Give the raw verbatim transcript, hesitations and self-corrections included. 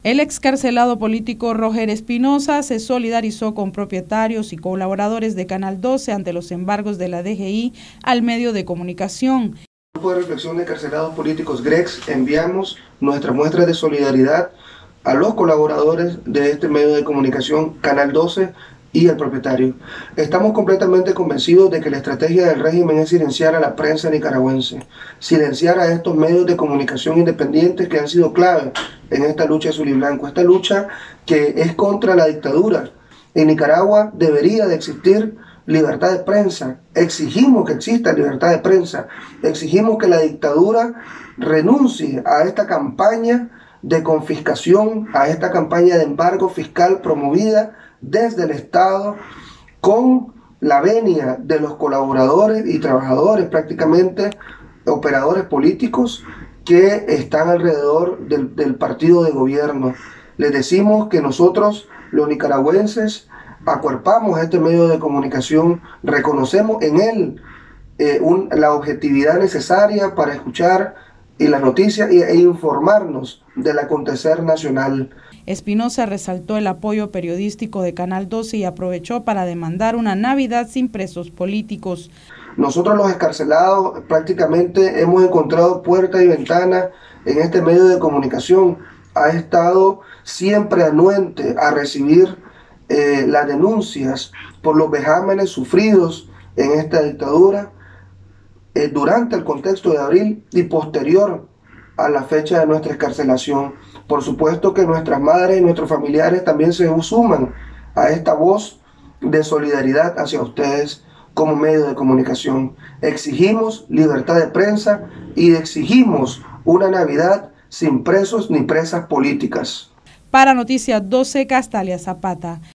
El excarcelado político Roger Espinosa se solidarizó con propietarios y colaboradores de Canal doce ante los embargos de la D G I al medio de comunicación. Al Grupo de Reflexión de Encarcelados Políticos GREX enviamos nuestra muestra de solidaridad a los colaboradores de este medio de comunicación Canal doce y al propietario. Estamos completamente convencidos de que la estrategia del régimen es silenciar a la prensa nicaragüense, silenciar a estos medios de comunicación independientes que han sido clave en esta lucha azul y blanco, esta lucha que es contra la dictadura. En Nicaragua debería de existir libertad de prensa, exigimos que exista libertad de prensa, exigimos que la dictadura renuncie a esta campaña de confiscación, a esta campaña de embargo fiscal promovida desde el Estado con la venia de los colaboradores y trabajadores, prácticamente operadores políticos que están alrededor del, del partido de gobierno. Les decimos que nosotros, los nicaragüenses, acuerpamos a este medio de comunicación, reconocemos en él eh, un, la objetividad necesaria para escuchar y las noticias e, e informarnos del acontecer nacional. Espinosa resaltó el apoyo periodístico de Canal doce y aprovechó para demandar una Navidad sin presos políticos. Nosotros los excarcelados prácticamente hemos encontrado puerta y ventana en este medio de comunicación. Ha estado siempre anuente a recibir eh, las denuncias por los vejámenes sufridos en esta dictadura eh, durante el contexto de abril y posterior a la fecha de nuestra excarcelación. Por supuesto que nuestras madres y nuestros familiares también se suman a esta voz de solidaridad hacia ustedes como medio de comunicación. Exigimos libertad de prensa y exigimos una Navidad sin presos ni presas políticas. Para Noticias doce, Castalia Zapata.